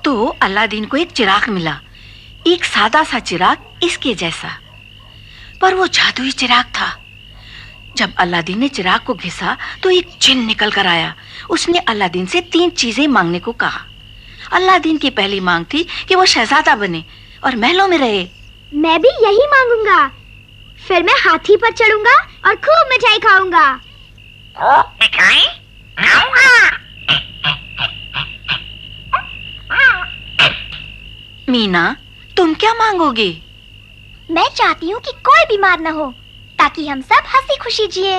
तो अलादीन को एक चिराग मिला, एक सादा सा चिराग इसके जैसा, पर वो जादुई चिराग था। जब अलादीन ने चिराग को घिसा तो एक जिन निकल कर आया। उसने अलादीन से 3 चीजें मांगने को कहा। अलादीन की पहली मांग थी कि वो शहजादा बने और महलों में रहे। मैं भी यही मांगूंगा। फिर मैं हाथी पर चढ़ूंगा और खूब मिठाई खाऊंगा। मिठाई? मीना, तुम क्या मांगोगी? मैं चाहती हूँ कि कोई बीमार न हो, ताकि हम सब हंसी खुशी जिए।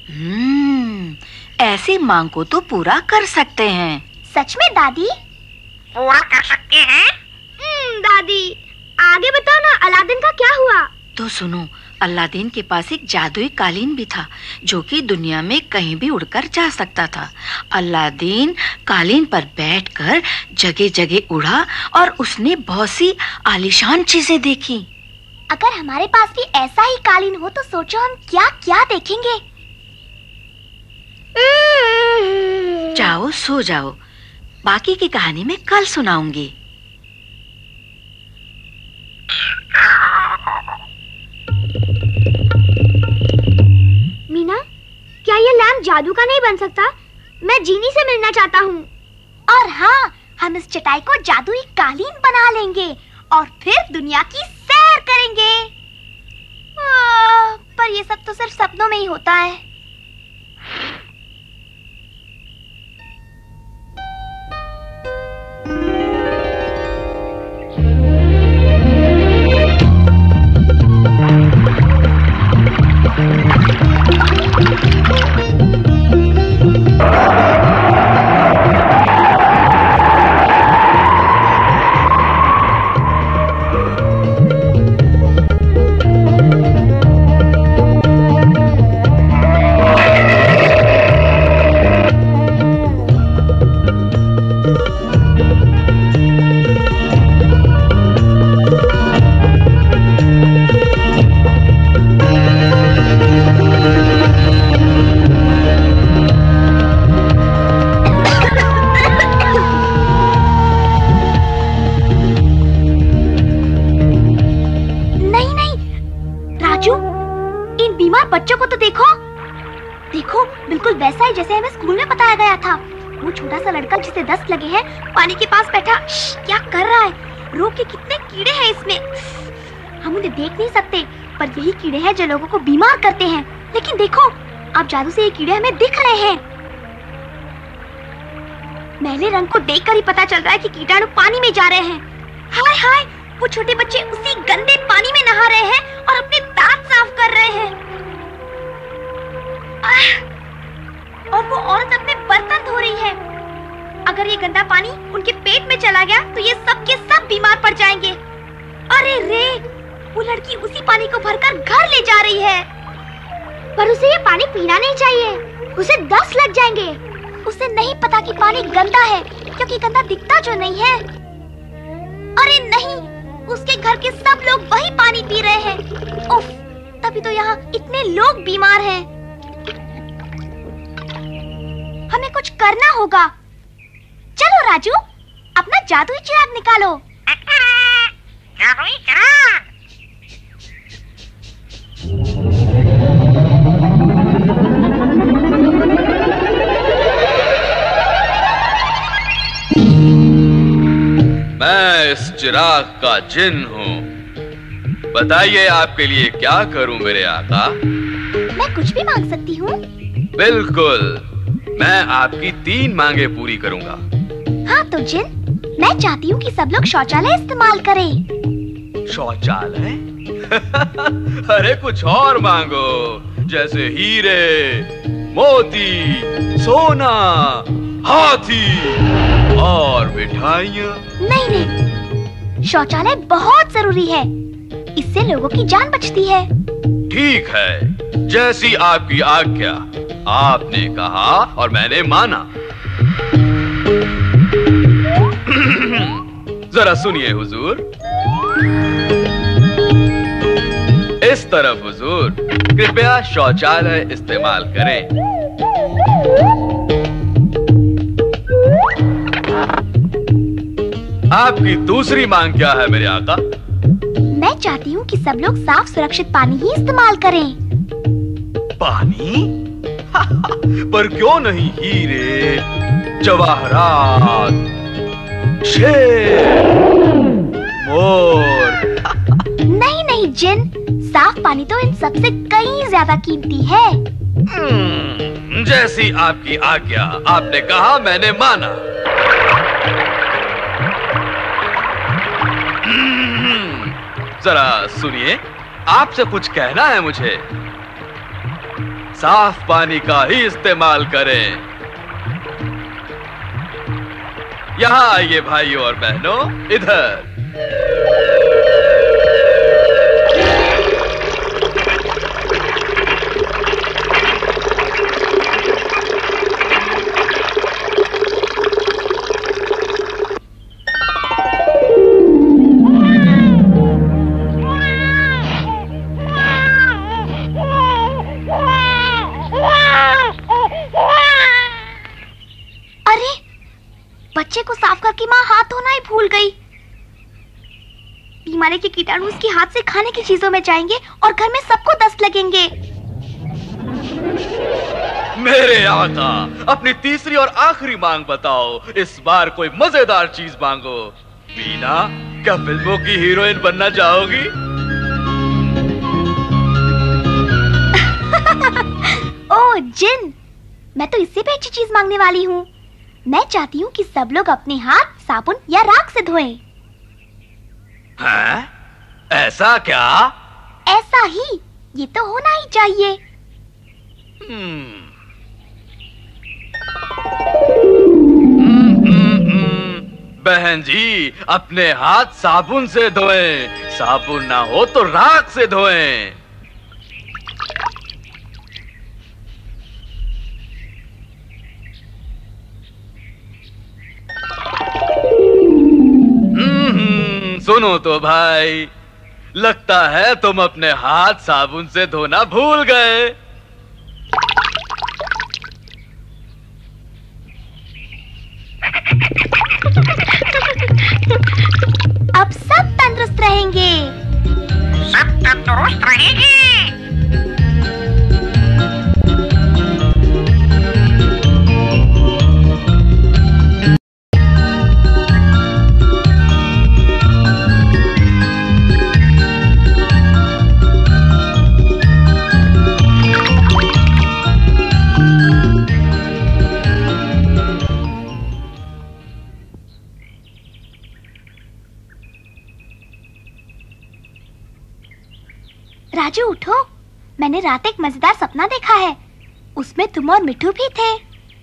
ऐसी मांग को तो पूरा कर सकते हैं। सच में दादी? पूरा कर सकते हैं? दादी, आगे बताओ ना, अलादीन का क्या हुआ? तो सुनो, अलादीन के पास एक जादुई कालीन भी था, जो कि दुनिया में कहीं भी उड़कर जा सकता था। अलादीन कालीन पर बैठकर जगह जगह उड़ा और उसने बहुत सी आलीशान चीजें देखी। अगर हमारे पास भी ऐसा ही कालीन हो तो सोचो हम क्या क्या देखेंगे। जाओ सो जाओ, बाकी की कहानी मैं कल सुनाऊंगी। मीना, क्या ये लैम्प जादू का नहीं बन सकता? मैं जीनी से मिलना चाहता हूँ। और हाँ, हम इस चटाई को जादुई कालीन बना लेंगे और फिर दुनिया की सैर करेंगे। पर ये सब तो सिर्फ सपनों में ही होता है। बच्चों को तो देखो, देखो बिल्कुल वैसा ही जैसे हमें स्कूल में बताया गया था। वो छोटा सा लड़का जिसे 10 लगे हैं पानी के पास बैठा क्या कर रहा है? रोग के कितने कीड़े हैं इसमें। हम उन्हें देख नहीं सकते, पर यही कीड़े हैं जो लोगों को बीमार करते हैं। लेकिन देखो, अब जादू से ये कीड़े हमें दिख रहे हैं। मैले रंग को देखकर ही पता चल रहा है कि कीटाणु पानी में जा रहे हैं। हाय हाय, वो छोटे बच्चे उसी गंदे पानी में नहा रहे हैं और अपने दांत साफ कर रहे हैं। और वो औरत अपने बर्तन धो रही है। अगर ये गंदा पानी उनके पेट में चला गया तो ये सब के सब बीमार पड़ जाएंगे। अरे रे, वो लड़की उसी पानी को भरकर घर ले जा रही है। पर उसे ये पानी पीना नहीं चाहिए, उसे 10 लग जाएंगे। उसे नहीं पता कि पानी गंदा है, क्योंकि गंदा दिखता जो नहीं है। अरे नहीं, उसके घर के सब लोग वही पानी पी रहे हैं। उफ, तभी तो यहाँ इतने लोग बीमार हैं। हमें कुछ करना होगा। चलो राजू, अपना जादुई चिराग निकालो। जादुई चिराग। मैं इस चिराग का जिन हूँ। बताइए आपके लिए क्या करूँ मेरे आका? मैं कुछ भी मांग सकती हूँ? बिल्कुल, मैं आपकी 3 मांगे पूरी करूंगा। हाँ तो जिन, मैं चाहती हूँ कि सब लोग शौचालय इस्तेमाल करें। शौचालय? अरे कुछ और मांगो, जैसे हीरे, मोती, सोना, हाथी और मिठाइयाँ। नहीं नहीं, शौचालय बहुत जरूरी है, इससे लोगों की जान बचती है। ठीक है, जैसी आपकी आज्ञा। आपने कहा और मैंने माना। जरा सुनिए हुजूर। इस तरफ हुजूर, कृपया शौचालय इस्तेमाल करें। आपकी दूसरी मांग क्या है मेरे आका? मैं चाहती हूँ कि सब लोग साफ सुरक्षित पानी ही इस्तेमाल करें। पानी? पर क्यों नहीं हीरे, जवाहरात, शेर, मोर? नहीं नहीं जिन, साफ पानी तो इन सबसे कहीं ज्यादा कीमती है। जैसी आपकी आज्ञा, आपने कहा मैंने माना। जरा सुनिए, आपसे कुछ कहना है मुझे। साफ पानी का ही इस्तेमाल करें। यहाँ आइए भाइयों और बहनों, इधर। बच्चे को साफ करके माँ हाथ धोना ही भूल गई। बीमारी के कीटाणु उसके हाथ से खाने की चीजों में जाएंगे और घर में सबको दस्त लगेंगे। मेरे आका, अपनी तीसरी और आखिरी मांग बताओ। इस बार कोई मजेदार चीज मांगो। मीना, क्या फिल्मों की हीरोइन बनना चाहोगी? ओह जिन, मैं तो इससे भी अच्छी चीज मांगने वाली हूँ। मैं चाहती हूँ कि सब लोग अपने हाथ साबुन या राख से धोएं। हैं? ऐसा क्या? ऐसा ही, ये तो होना ही चाहिए। बहन जी, अपने हाथ साबुन से धोएं। साबुन ना हो तो राख से धोएं। सुनो तो भाई, लगता है तुम अपने हाथ साबुन से धोना भूल गए। अब सब तंदुरुस्त रहेंगे। सब तंदुरुस्त रहेंगे। राजू उठो, मैंने रात एक मजेदार सपना देखा है। उसमें तुम और मिठू भी थे।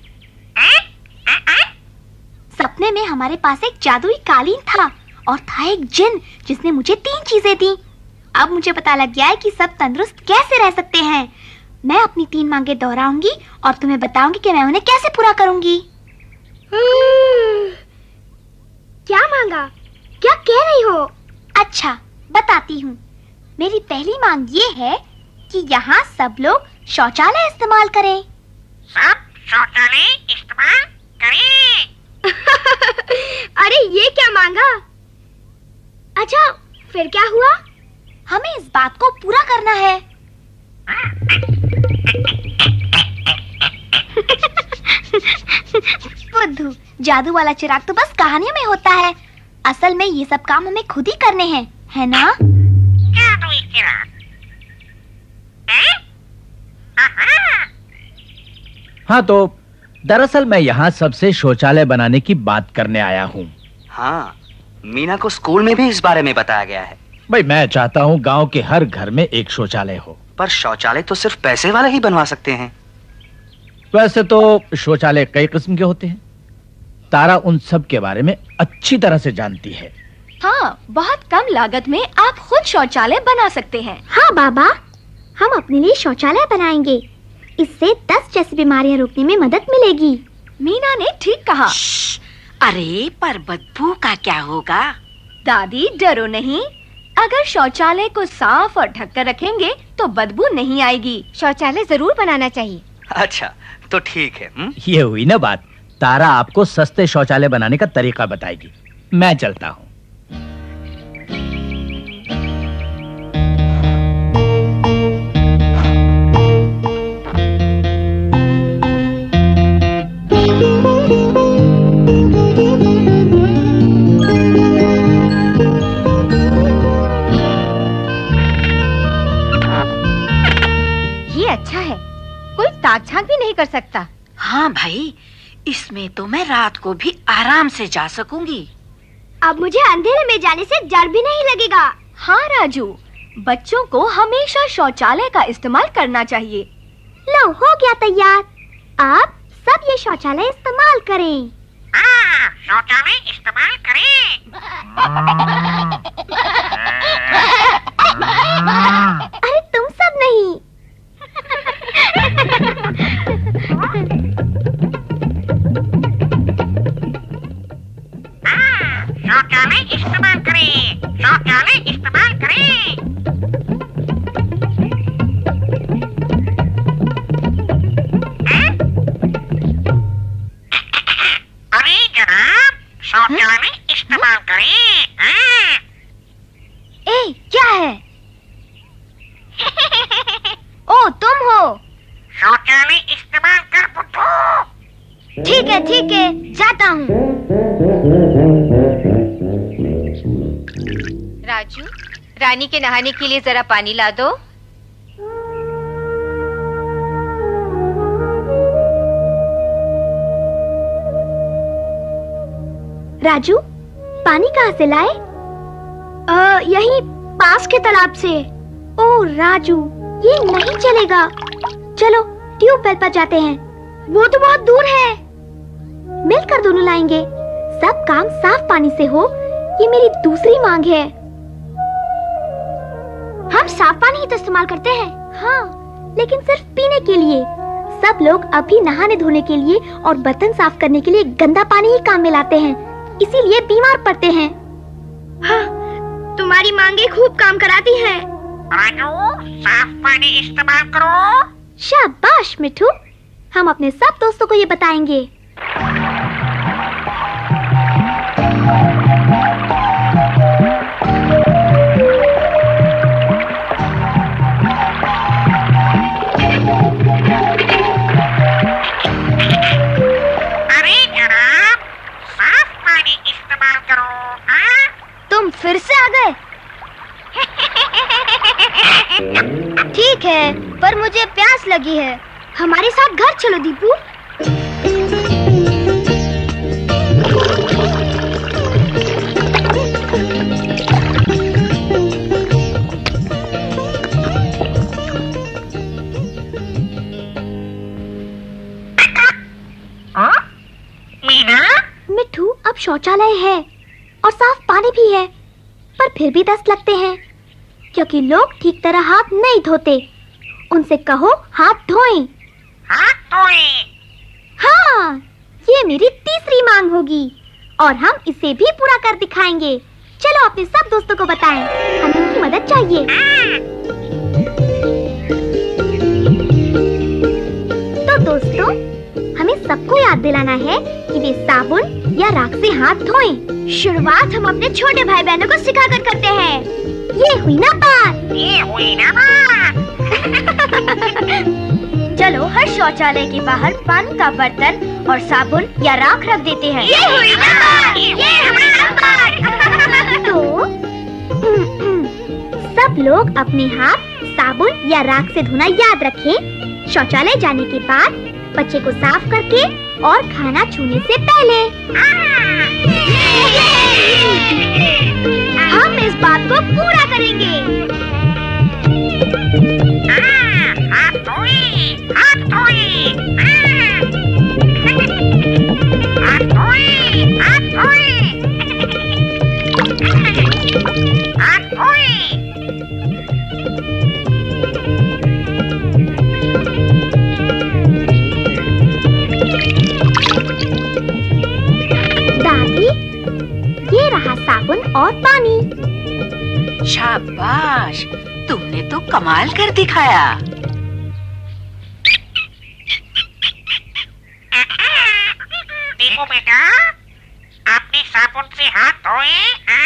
सपने में हमारे पास एक जादुई कालीन था और था एक जिन जिसने मुझे 3 चीजें दी। अब मुझे पता लग गया है कि सब तंदुरुस्त कैसे रह सकते हैं। मैं अपनी 3 मांगे दोहराऊंगी और तुम्हें बताऊंगी कि मैं उन्हें कैसे पूरा करूंगी। क्या मांगा? क्या कह रही हो? अच्छा, बताती हूँ। मेरी पहली मांग ये है कि यहाँ सब लोग शौचालय इस्तेमाल करें। सब शौचालय इस्तेमाल करें। अरे ये क्या मांगा? अच्छा, फिर क्या हुआ? हमें इस बात को पूरा करना है। बुद्धू, जादू वाला चिराग तो बस कहानियों में होता है। असल में ये सब काम हमें खुद ही करने हैं, है ना? जादुई चिराग। हाँ, तो दरअसल मैं यहाँ सबसे शौचालय बनाने की बात करने आया हूँ। हाँ, मीना को स्कूल में भी इस बारे में बताया गया है। भाई, मैं चाहता हूँ गांव के हर घर में एक शौचालय हो। पर शौचालय तो सिर्फ पैसे वाले ही बनवा सकते हैं। वैसे तो शौचालय कई किस्म के होते हैं। तारा उन सब के बारे में अच्छी तरह से जानती है। हाँ, बहुत कम लागत में आप खुद शौचालय बना सकते हैं। हाँ बाबा, हम अपने लिए शौचालय बनाएंगे। इससे दस्त जैसी बीमारियां रोकने में मदद मिलेगी। मीना ने ठीक कहा। अरे, पर बदबू का क्या होगा? दादी, डरो नहीं। अगर शौचालय को साफ और ढककर रखेंगे तो बदबू नहीं आएगी। शौचालय जरूर बनाना चाहिए। अच्छा, तो ठीक है। ये हुई ना बात। तारा आपको सस्ते शौचालय बनाने का तरीका बताएगी। मैं चलता हूँ। ये अच्छा है, कोई ताक झांक भी नहीं कर सकता। हाँ भाई, इसमें तो मैं रात को भी आराम से जा सकूंगी। अब मुझे अंधेरे में जाने से डर भी नहीं लगेगा। हाँ राजू, बच्चों को हमेशा शौचालय का इस्तेमाल करना चाहिए। लो, हो गया तैयार। अब सब ये शौचालय इस्तेमाल करें। हाँ, शौचालय इस्तेमाल करें। अरे तुम सब नहीं। हाँ, शौचालय इस्तेमाल करें। शौचालय इस्तेमाल करें। हाँ? अरे जनाब, शौचालय इस्तेमाल करें। हाँ? ए, क्या है? ओ, तुम हो? शौचालय इस्तेमाल कर बुद्धू। ठीक है, जाता हूँ। राजू, रानी के नहाने के लिए जरा पानी ला दो। राजू, पानी कहाँ से लाए? यहीं पास के तालाब से। ओह राजू, ये नहीं चलेगा। चलो ट्यूबवेल पर जाते हैं, वो तो बहुत दूर है। मिलकर दोनों लाएंगे। सब काम साफ पानी से हो, ये मेरी दूसरी मांग है। हम साफ पानी ही तो इस्तेमाल करते हैं। हाँ, लेकिन सिर्फ पीने के लिए। सब लोग अभी नहाने धोने के लिए और बर्तन साफ करने के लिए गंदा पानी ही काम में लाते हैं, इसीलिए बीमार पड़ते हैं। हाँ, तुम्हारी मांगे खूब काम कराती हैं। राजू, साफ पानी इस्तेमाल करो। शाबाश मिठू, हम अपने सब दोस्तों को ये बताएंगे। अरे जनाब, साफ पानी इस्तेमाल करो। हाँ? तुम फिर से आ गए? ठीक है, पर मुझे प्यास लगी है। हमारे साथ घर चलो दीपू। मीना, मिठू, अब शौचालय है और साफ पानी भी है, पर फिर भी दस्त लगते हैं क्योंकि लोग ठीक तरह हाथ नहीं धोते। उनसे कहो हाथ धोएं। हाथ धोएं। हाँ, ये मेरी तीसरी मांग होगी और हम इसे भी पूरा कर दिखाएंगे। चलो अपने सब दोस्तों को बताएं, हमें उनकी मदद चाहिए। तो दोस्तों, हमें सबको याद दिलाना है कि वे साबुन या राख से हाथ धोएं। शुरुआत हम अपने छोटे भाई बहनों को सिखाकर करते हैं। ये हुई ना बात। ये हुई ना बात। चलो हर शौचालय के बाहर पानी का बर्तन और साबुन या राख रख देते हैं। ये हुई ना बात। ये हुई ना बात। तो सब लोग अपने हाथ साबुन या राख से धोना याद रखें। शौचालय जाने के बाद, बच्चे को साफ करके और खाना छूने से पहले। हम इस बात को पूरा करेंगे। हाथ धोएं, हाथ धोएं। हाथ धोएं, हाथ धोएं। हाथ धोएं। दादी, ये रहा साबुन और पानी। शाबाश, तुमने तो कमाल कर दिखाया। देखो बेटा, आपने साफ साबुन से हाथ धोए?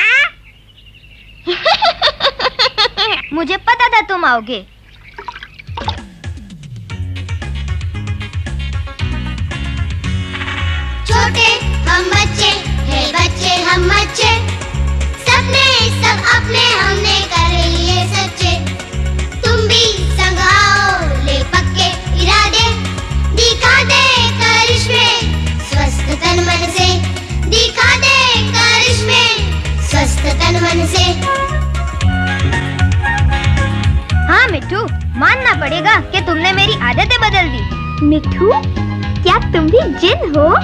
मुझे पता था तुम आओगे। छोटे हम बच्चे, हे बच्चे हम बच्चे, सपने सब अपने हमने कर लिए सच्चे। तुम भी संग आओ, ले पक्के इरादे, दिखा दे करिश्मे स्वस्थ तन मन से, दिखा दे करिश्मे स्वस्थ तन मन से। हाँ मिट्ठू, मानना पड़ेगा कि तुमने मेरी आदतें बदल दी। मिट्ठू, क्या तुम भी जिन हो?